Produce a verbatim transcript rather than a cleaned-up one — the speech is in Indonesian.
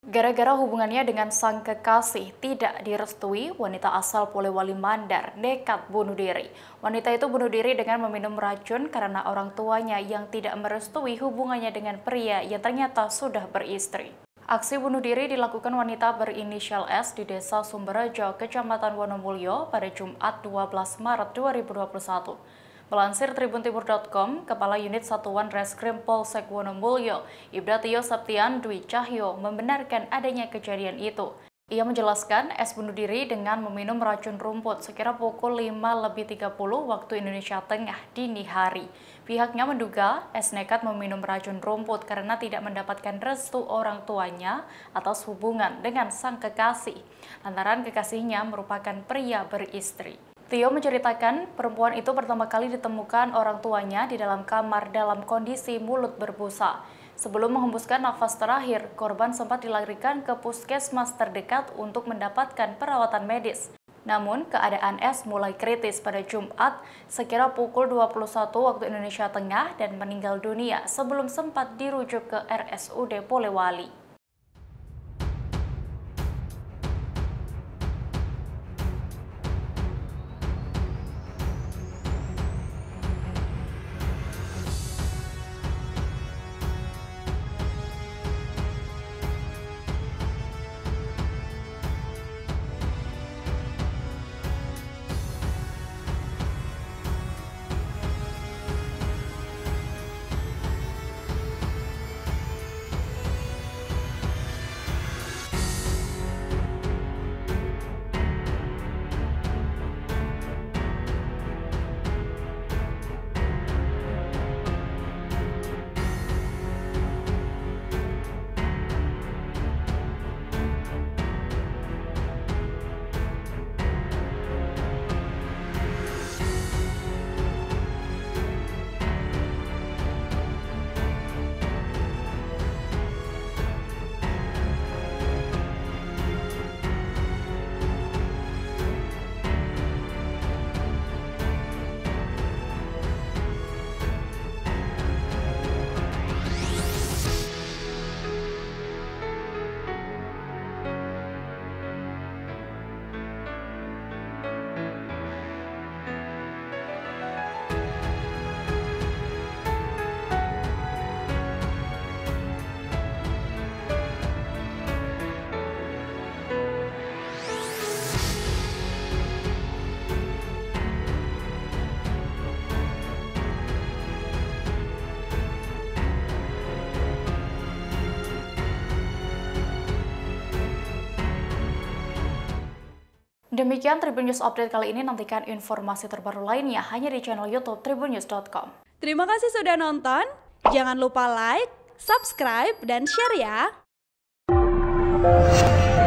Gara-gara hubungannya dengan sang kekasih tidak direstui, wanita asal Polewali Mandar nekat bunuh diri. Wanita itu bunuh diri dengan meminum racun karena orang tuanya yang tidak merestui hubungannya dengan pria yang ternyata sudah beristri. Aksi bunuh diri dilakukan wanita berinisial S di Desa Sumberjo, Kecamatan Wonomulyo pada Jumat dua belas Maret dua ribu dua puluh satu. Melansir tribun timur titik com, Kepala Unit Satuan Reskrim Polsek Wonomulyo, Ibda Tio Septian Dwi Cahyo, membenarkan adanya kejadian itu. Ia menjelaskan S bunuh diri dengan meminum racun rumput sekira pukul lima lebih tiga puluh waktu Indonesia Tengah dini hari. Pihaknya menduga S nekat meminum racun rumput karena tidak mendapatkan restu orang tuanya atas hubungan dengan sang kekasih, lantaran kekasihnya merupakan pria beristri. Tio menceritakan perempuan itu pertama kali ditemukan orang tuanya di dalam kamar dalam kondisi mulut berbusa. Sebelum menghembuskan nafas terakhir, korban sempat dilarikan ke puskesmas terdekat untuk mendapatkan perawatan medis. Namun, keadaan S mulai kritis pada Jumat sekira pukul dua puluh satu waktu Indonesia Tengah dan meninggal dunia sebelum sempat dirujuk ke R S U D Polewali. Demikian Tribun News Update kali ini, nantikan informasi terbaru lainnya hanya di channel YouTube tribun news titik com. Terima kasih sudah nonton, jangan lupa like, subscribe, dan share ya!